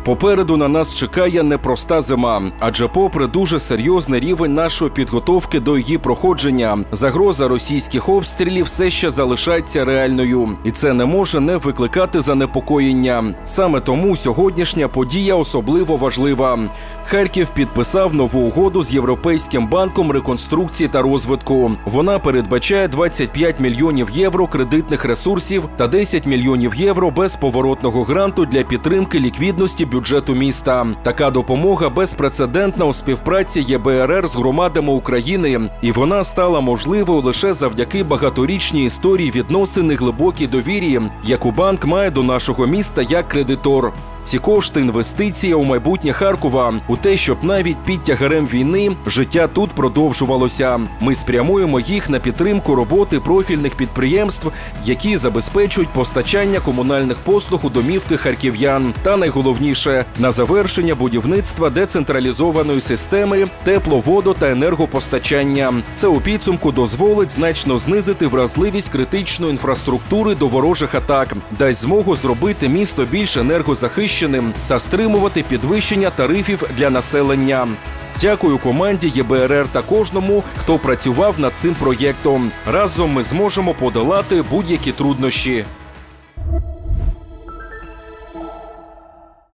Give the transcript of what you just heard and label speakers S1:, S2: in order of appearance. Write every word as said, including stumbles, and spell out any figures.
S1: Попереду на нас чекає непроста зима, адже попри дуже серйозний рівень нашої підготовки до її проходження, загроза російських обстрілів все ще залишається реальною. І це не може не викликати занепокоєння. Саме тому сьогоднішня подія особливо важлива. Харків підписав нову угоду з Європейським банком реконструкції та розвитку. Вона передбачає двадцять п'ять мільйонів євро кредитних ресурсів та десять мільйонів євро безповоротного гранту для підтримки ліквідності бюджету міста. Така допомога безпрецедентна у співпраці Є Бе Ер Ер з громадами України, і вона стала можливою лише завдяки багаторічній історії відносин і глибокій довірі, яку банк має до нашого міста як кредитор. Ці кошти – інвестиція у майбутнє Харкова, у те, щоб навіть під тягарем війни життя тут продовжувалося. Ми спрямуємо їх на підтримку роботи профільних підприємств, які забезпечують постачання комунальних послуг у домівки харків'ян. Та найголовніше – на завершення будівництва децентралізованої системи тепло-, водо- та енергопостачання. Це у підсумку дозволить значно знизити вразливість критичної інфраструктури до ворожих атак, дасть змогу зробити місто більш енергозахищеним та стримувати підвищення тарифів для населення. Дякую команді Є Бе Ер Ер та кожному, хто працював над цим проєктом. Разом ми зможемо подолати будь-які труднощі.